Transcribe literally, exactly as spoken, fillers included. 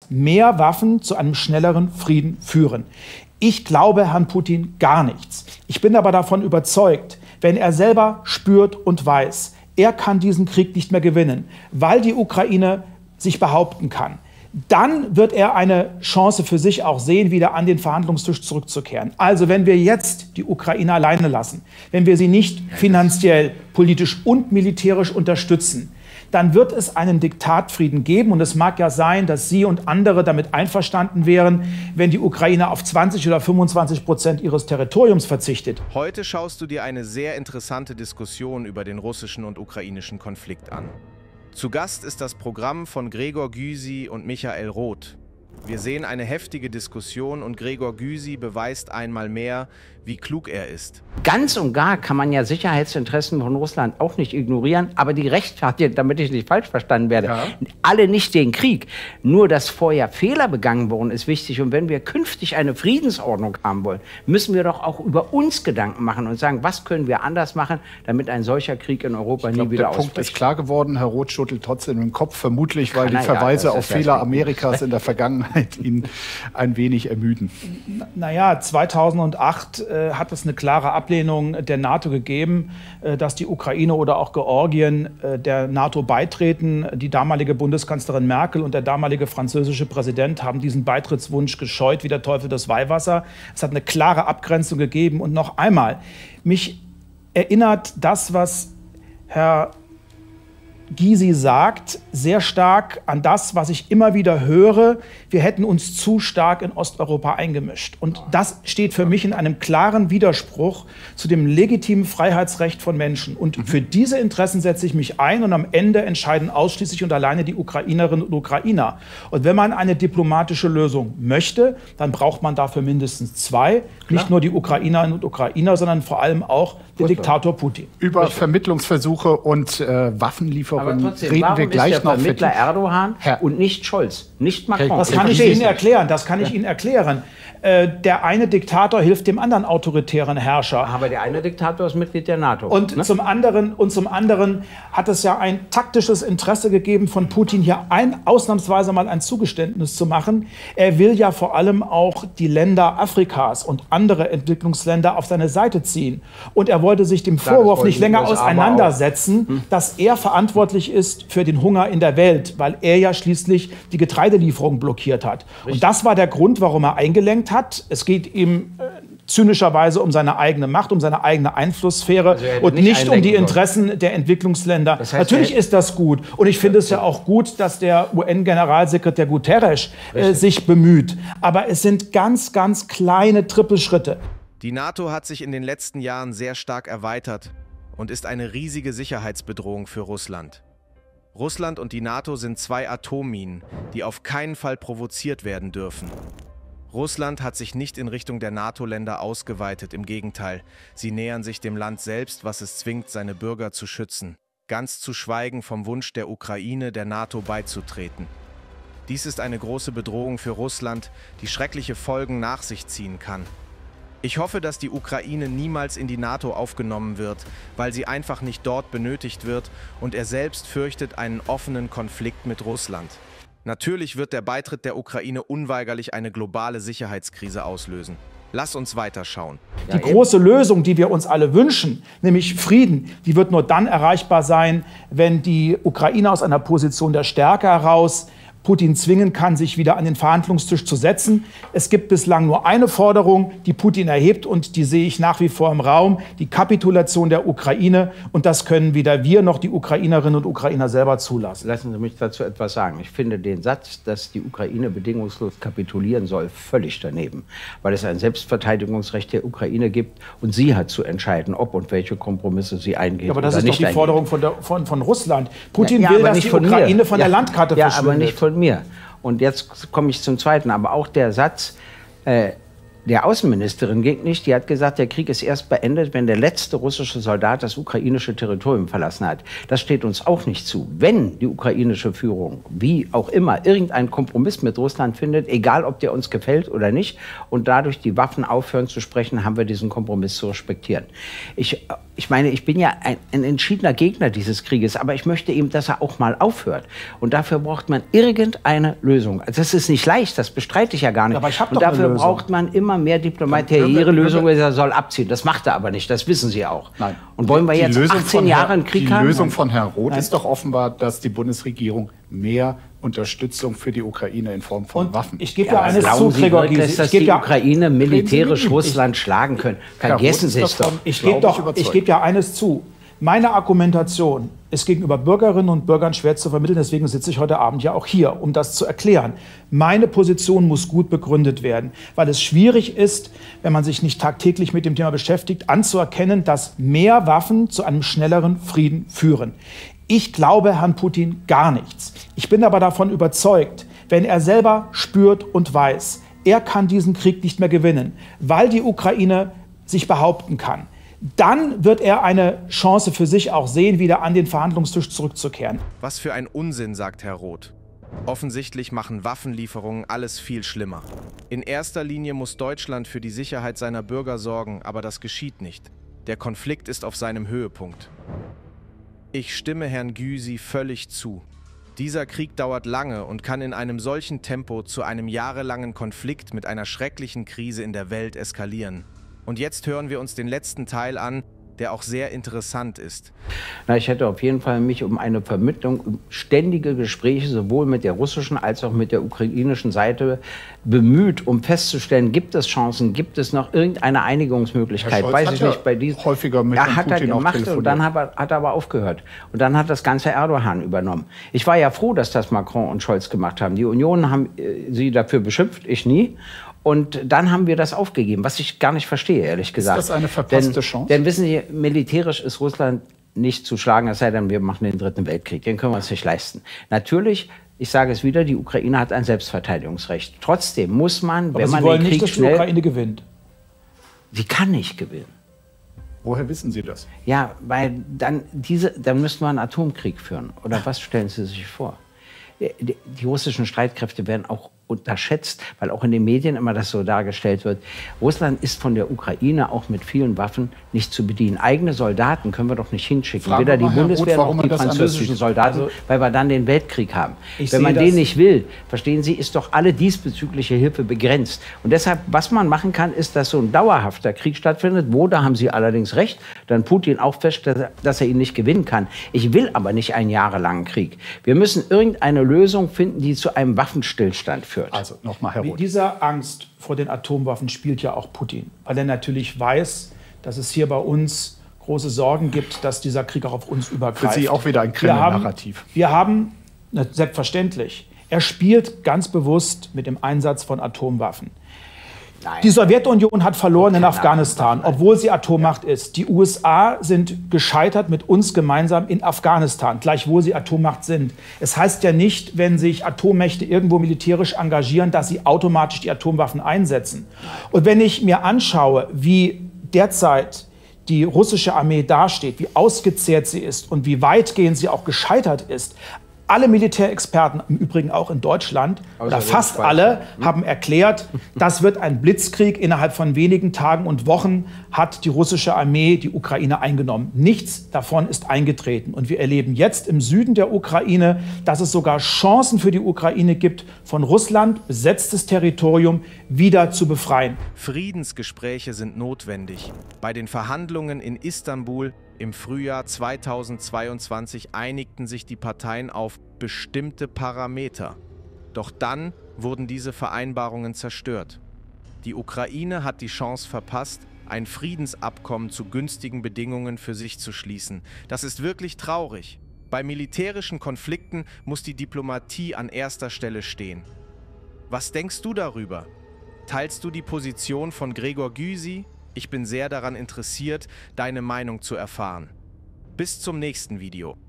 mehr Waffen zu einem schnelleren Frieden führen? Ich glaube Herrn Putin gar nichts. Ich bin aber davon überzeugt, wenn er selber spürt und weiß, er kann diesen Krieg nicht mehr gewinnen, weil die Ukraine sich behaupten kann, dann wird er eine Chance für sich auch sehen, wieder an den Verhandlungstisch zurückzukehren. Also wenn wir jetzt die Ukraine alleine lassen, wenn wir sie nicht finanziell, politisch und militärisch unterstützen, dann wird es einen Diktatfrieden geben. Und es mag ja sein, dass Sie und andere damit einverstanden wären, wenn die Ukraine auf zwanzig oder fünfundzwanzig Prozent ihres Territoriums verzichtet. Heute schaust du dir eine sehr interessante Diskussion über den russischen und ukrainischen Konflikt an. Zu Gast ist das Programm von Gregor Gysi und Michael Roth. Wir sehen eine heftige Diskussion und Gregor Gysi beweist einmal mehr, wie klug er ist. Ganz und gar kann man ja Sicherheitsinteressen von Russland auch nicht ignorieren, aber die rechtfertigen, damit ich nicht falsch verstanden werde, ja. alle nicht den Krieg. Nur, dass vorher Fehler begangen wurden, ist wichtig. Und wenn wir künftig eine Friedensordnung haben wollen, müssen wir doch auch über uns Gedanken machen und sagen, was können wir anders machen, damit ein solcher Krieg in Europa glaub, nie wieder ausbricht. Der Punkt ist klar geworden. Herr Roth schüttelt trotzdem den Kopf, vermutlich, weil die Verweise ja, auf Fehler Amerikas in der Vergangenheit ihn ein wenig ermüden. Naja, zweitausendacht äh, hat es eine klare Ablehnung der NATO gegeben, äh, dass die Ukraine oder auch Georgien äh, der NATO beitreten. Die damalige Bundeskanzlerin Merkel und der damalige französische Präsident haben diesen Beitrittswunsch gescheut wie der Teufel das Weihwasser. Es hat eine klare Abgrenzung gegeben. Und noch einmal, mich erinnert das, was Herr Gysi sagt, sehr stark an das, was ich immer wieder höre. Wir hätten uns zu stark in Osteuropa eingemischt. Und das steht für mich in einem klaren Widerspruch zu dem legitimen Freiheitsrecht von Menschen. Und für diese Interessen setze ich mich ein und am Ende entscheiden ausschließlich und alleine die Ukrainerinnen und Ukrainer. Und wenn man eine diplomatische Lösung möchte, dann braucht man dafür mindestens zwei. Klar. Nicht nur die Ukrainerinnen und Ukrainer, sondern vor allem auch den Diktator Putin. Über Richtig. Vermittlungsversuche und äh, Waffenlieferungen Aber trotzdem, reden warum wir gleich ist der noch. Vermittler Erdogan Herr und nicht Scholz, nicht Macron? Das kann ich Ihnen erklären. Das kann ich Ihnen erklären. Äh, der eine Diktator hilft dem anderen autoritären Herrscher. Aber der eine Diktator ist Mitglied der NATO. Und, ne? zum anderen, und zum anderen hat es ja ein taktisches Interesse gegeben von Putin, hier ein, ausnahmsweise mal ein Zugeständnis zu machen. Er will ja vor allem auch die Länder Afrikas und andere Entwicklungsländer auf seine Seite ziehen. Und er wollte sich dem Vorwurf nicht länger auseinandersetzen, hm. dass er verantwortlich ist für den Hunger in der Welt, weil er ja schließlich die Getreidelieferung blockiert hat. Richtig. Und das war der Grund, warum er eingelenkt hat. Es geht ihm äh, zynischerweise um seine eigene Macht, um seine eigene Einflusssphäre also und nicht, nicht um die Interessen wollen. der Entwicklungsländer. Das heißt, natürlich ist das gut. Und ich finde es ja auch gut, dass der U N-Generalsekretär Guterres äh, sich bemüht. Aber es sind ganz, ganz kleine Trippelschritte. Die NATO hat sich in den letzten Jahren sehr stark erweitert und ist eine riesige Sicherheitsbedrohung für Russland. Russland und die NATO sind zwei Atomminen, die auf keinen Fall provoziert werden dürfen. Russland hat sich nicht in Richtung der NATO-Länder ausgeweitet, im Gegenteil. Sie nähern sich dem Land selbst, was es zwingt, seine Bürger zu schützen. Ganz zu schweigen vom Wunsch der Ukraine, der NATO beizutreten. Dies ist eine große Bedrohung für Russland, die schreckliche Folgen nach sich ziehen kann. Ich hoffe, dass die Ukraine niemals in die NATO aufgenommen wird, weil sie einfach nicht dort benötigt wird und er selbst fürchtet einen offenen Konflikt mit Russland. Natürlich wird der Beitritt der Ukraine unweigerlich eine globale Sicherheitskrise auslösen. Lass uns weiterschauen. Die große Lösung, die wir uns alle wünschen, nämlich Frieden, die wird nur dann erreichbar sein, wenn die Ukraine aus einer Position der Stärke heraus Putin zwingen kann, sich wieder an den Verhandlungstisch zu setzen. Es gibt bislang nur eine Forderung, die Putin erhebt, und die sehe ich nach wie vor im Raum: die Kapitulation der Ukraine. Und das können weder wir noch die Ukrainerinnen und Ukrainer selber zulassen. Lassen Sie mich dazu etwas sagen. Ich finde den Satz, dass die Ukraine bedingungslos kapitulieren soll, völlig daneben, weil es ein Selbstverteidigungsrecht der Ukraine gibt und sie hat zu entscheiden, ob und welche Kompromisse sie eingeht. Ja, aber das oder ist nicht doch die eingeht. Forderung von, der, von, von Russland. Putin ja, will, ja, dass die Ukraine mir. von ja, der Landkarte ja, verschwindet. Aber nicht von mir. Und jetzt komme ich zum Zweiten. Aber auch der Satz äh, der Außenministerin ging nicht. Die hat gesagt, der Krieg ist erst beendet, wenn der letzte russische Soldat das ukrainische Territorium verlassen hat. Das steht uns auch nicht zu. Wenn die ukrainische Führung, wie auch immer, irgendeinen Kompromiss mit Russland findet, egal ob der uns gefällt oder nicht, und dadurch die Waffen aufhören zu sprechen, haben wir diesen Kompromiss zu respektieren. Ich ich meine, ich bin ja ein, ein entschiedener Gegner dieses Krieges, aber ich möchte eben, dass er auch mal aufhört. Und dafür braucht man irgendeine Lösung. Also das ist nicht leicht, das bestreite ich ja gar nicht. Aber ich hab Und doch dafür eine Lösung. braucht man immer mehr Diplomatie. Ihre Lösung ist, er soll abziehen. Das macht er aber nicht, das wissen Sie auch. Nein. Und wollen wir Die jetzt Lösung achtzehn von Jahre Herr, einen Krieg die haben? Die Lösung von Herrn Roth Nein. ist doch offenbar, dass die Bundesregierung mehr Unterstützung für die Ukraine in Form von Und Waffen. ich gebe Ja, ja, aber eines glauben zu, Sie Gregor wirklich, Gysi. dass Ich gebe die ja, Ukraine militärisch Ich- Russland schlagen können? Herr Vergessen Roth Sie ist es doch. davon, ich glaube gebe doch, überzeugt. ich gebe ja eines zu. Meine Argumentation ist gegenüber Bürgerinnen und Bürgern schwer zu vermitteln. Deswegen sitze ich heute Abend ja auch hier, um das zu erklären. Meine Position muss gut begründet werden, weil es schwierig ist, wenn man sich nicht tagtäglich mit dem Thema beschäftigt, anzuerkennen, dass mehr Waffen zu einem schnelleren Frieden führen. Ich glaube Herrn Putin gar nichts. Ich bin aber davon überzeugt, wenn er selber spürt und weiß, er kann diesen Krieg nicht mehr gewinnen, weil die Ukraine sich behaupten kann, dann wird er eine Chance für sich auch sehen, wieder an den Verhandlungstisch zurückzukehren. Was für ein Unsinn, sagt Herr Roth. Offensichtlich machen Waffenlieferungen alles viel schlimmer. In erster Linie muss Deutschland für die Sicherheit seiner Bürger sorgen, aber das geschieht nicht. Der Konflikt ist auf seinem Höhepunkt. Ich stimme Herrn Gysi völlig zu. Dieser Krieg dauert lange und kann in einem solchen Tempo zu einem jahrelangen Konflikt mit einer schrecklichen Krise in der Welt eskalieren. Und jetzt hören wir uns den letzten Teil an, der auch sehr interessant ist. Na, ich hätte auf jeden Fall mich um eine Vermittlung, um ständige Gespräche sowohl mit der russischen als auch mit der ukrainischen Seite bemüht, um festzustellen, gibt es Chancen, gibt es noch irgendeine Einigungsmöglichkeit. Herr Scholz Weiß hat ich ja nicht, bei diesem häufiger mit ja, Herrn hat er Putin auch gemacht und telefoniert. dann hat er, hat er aber aufgehört. Und dann hat das Ganze Erdogan übernommen. Ich war ja froh, dass das Macron und Scholz gemacht haben. Die Union haben äh, sie dafür beschimpft, ich nie. Und dann haben wir das aufgegeben, was ich gar nicht verstehe, ehrlich gesagt. Ist das eine verpasste denn, Chance? Denn wissen Sie, militärisch ist Russland nicht zu schlagen, es sei denn, wir machen den Dritten Weltkrieg. Den können wir uns nicht leisten. Natürlich, ich sage es wieder, die Ukraine hat ein Selbstverteidigungsrecht. Trotzdem muss man, Aber wenn Sie man wollen den nicht, Krieg dass die schnell... Ukraine gewinnt. Sie kann nicht gewinnen. Woher wissen Sie das? Ja, weil dann, diese, dann müssten wir einen Atomkrieg führen. Oder was stellen Sie sich vor? Die, die, die russischen Streitkräfte werden auch unterschätzt, weil auch in den Medien immer das so dargestellt wird. Russland ist von der Ukraine auch mit vielen Waffen nicht zu bedienen. Eigene Soldaten können wir doch nicht hinschicken. Fragen Weder wir die mal Herrn Bundeswehr Roth, warum noch die er das anders französischen sieht. Soldaten, Also, weil wir dann den Weltkrieg haben. ich Wenn man sehe den das- nicht will, verstehen Sie, ist doch alle diesbezügliche Hilfe begrenzt. Und deshalb, was man machen kann, ist, dass so ein dauerhafter Krieg stattfindet, wo, da haben Sie allerdings recht, dann Putin auch fest, dass er, dass er ihn nicht gewinnen kann. Ich will aber nicht einen jahrelangen Krieg. Wir müssen irgendeine Lösung finden, die zu einem Waffenstillstand führt. Also nochmal, Herr Mit Roth. dieser Angst vor den Atomwaffen spielt ja auch Putin, weil er natürlich weiß, dass es hier bei uns große Sorgen gibt, dass dieser Krieg auch auf uns übergreift. Für Sie auch wieder ein Wir haben, Kreml-Narrativ. wir haben, na, selbstverständlich, er spielt ganz bewusst mit dem Einsatz von Atomwaffen. Nein. Die Sowjetunion hat verloren in Keine Afghanistan, Atomwaffen. obwohl sie Atommacht ist. Die U S A sind gescheitert mit uns gemeinsam in Afghanistan, gleichwohl sie Atommacht sind. Es heißt ja nicht, wenn sich Atommächte irgendwo militärisch engagieren, dass sie automatisch die Atomwaffen einsetzen. Und wenn ich mir anschaue, wie derzeit die russische Armee dasteht, wie ausgezehrt sie ist und wie weitgehend sie auch gescheitert ist, alle Militärexperten, im Übrigen auch in Deutschland, oder fast Schweiz, alle, haben erklärt, das wird ein Blitzkrieg. Innerhalb von wenigen Tagen und Wochen hat die russische Armee die Ukraine eingenommen. Nichts davon ist eingetreten. Und wir erleben jetzt im Süden der Ukraine, dass es sogar Chancen für die Ukraine gibt, von Russland besetztes Territorium wieder zu befreien. Friedensgespräche sind notwendig. Bei den Verhandlungen in Istanbul im Frühjahr zweitausendzweiundzwanzig einigten sich die Parteien auf bestimmte Parameter. Doch dann wurden diese Vereinbarungen zerstört. Die Ukraine hat die Chance verpasst, ein Friedensabkommen zu günstigen Bedingungen für sich zu schließen. Das ist wirklich traurig. Bei militärischen Konflikten muss die Diplomatie an erster Stelle stehen. Was denkst du darüber? Teilst du die Position von Gregor Gysi? Ich bin sehr daran interessiert, deine Meinung zu erfahren. Bis zum nächsten Video.